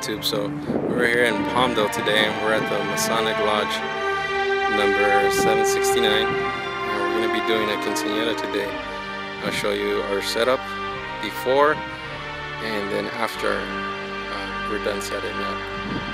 YouTube. So we're here in Palmdale today, and we're at the Masonic Lodge number 769, and we're going to be doing a quinceañera today. I'll show you our setup before and then after we're done setting up.